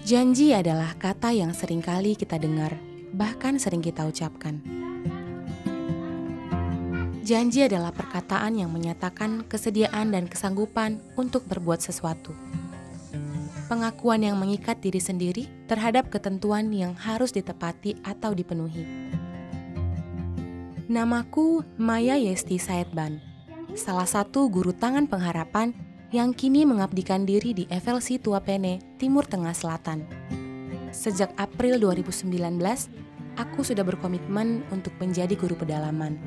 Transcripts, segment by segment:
Janji adalah kata yang sering kali kita dengar, bahkan sering kita ucapkan. Janji adalah perkataan yang menyatakan kesediaan dan kesanggupan untuk berbuat sesuatu. Pengakuan yang mengikat diri sendiri terhadap ketentuan yang harus ditepati atau dipenuhi. Namaku Maya Yesti Saidban, salah satu guru tangan pengharapan yang kini mengabdikan diri di FLC Tuapene, Timur Tengah Selatan. Sejak April 2019, aku sudah berkomitmen untuk menjadi guru pedalaman.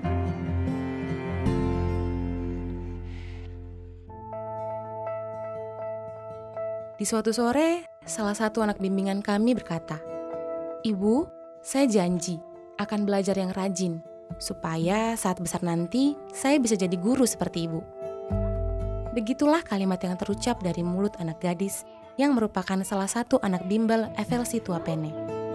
Di suatu sore, salah satu anak bimbingan kami berkata, "Ibu, saya janji akan belajar yang rajin, supaya saat besar nanti saya bisa jadi guru seperti ibu." Begitulah kalimat yang terucap dari mulut anak gadis yang merupakan salah satu anak bimbel FLC Tuapene.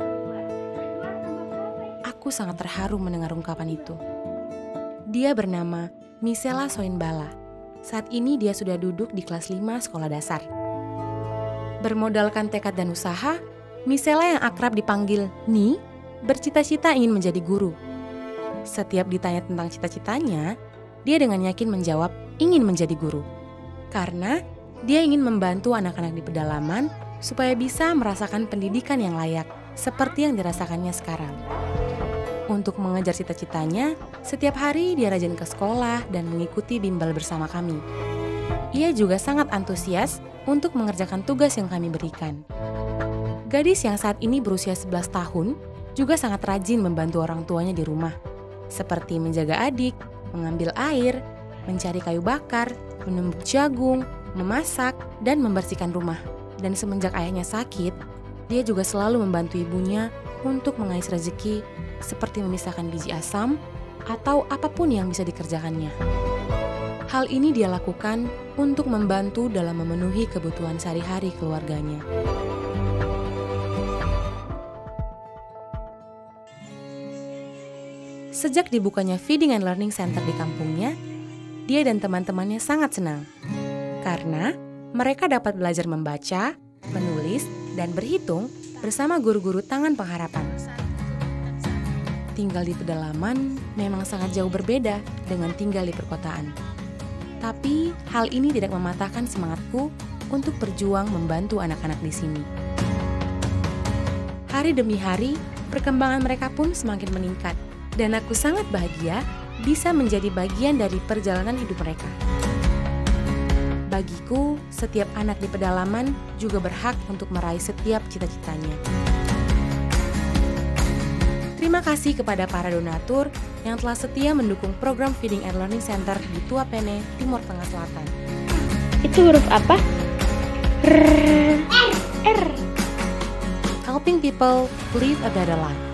Aku sangat terharu mendengar ungkapan itu. Dia bernama Misela Soinbala. Saat ini dia sudah duduk di kelas 5 sekolah dasar. Bermodalkan tekad dan usaha, Misela yang akrab dipanggil Ni, bercita-cita ingin menjadi guru. Setiap ditanya tentang cita-citanya, dia dengan yakin menjawab ingin menjadi guru. Karena dia ingin membantu anak-anak di pedalaman supaya bisa merasakan pendidikan yang layak, seperti yang dirasakannya sekarang. Untuk mengejar cita-citanya, setiap hari dia rajin ke sekolah dan mengikuti bimbel bersama kami. Ia juga sangat antusias untuk mengerjakan tugas yang kami berikan. Gadis yang saat ini berusia 11 tahun juga sangat rajin membantu orang tuanya di rumah, seperti menjaga adik, mengambil air, mencari kayu bakar, menumbuk jagung, memasak, dan membersihkan rumah. Dan semenjak ayahnya sakit, dia juga selalu membantu ibunya untuk mengais rezeki seperti memisahkan biji asam atau apapun yang bisa dikerjakannya. Hal ini dia lakukan untuk membantu dalam memenuhi kebutuhan sehari-hari keluarganya. Sejak dibukanya Feeding and Learning Center di kampungnya, dia dan teman-temannya sangat senang. Karena mereka dapat belajar membaca, menulis, dan berhitung bersama guru-guru tangan pengharapan. Tinggal di pedalaman memang sangat jauh berbeda dengan tinggal di perkotaan. Tapi hal ini tidak mematahkan semangatku untuk berjuang membantu anak-anak di sini. Hari demi hari, perkembangan mereka pun semakin meningkat. Dan aku sangat bahagia bisa menjadi bagian dari perjalanan hidup mereka. Bagiku, setiap anak di pedalaman juga berhak untuk meraih setiap cita-citanya. Terima kasih kepada para donatur yang telah setia mendukung program Feeding and Learning Center di Tuapene, Timur Tengah Selatan. Itu huruf apa? R. Helping people live a better life.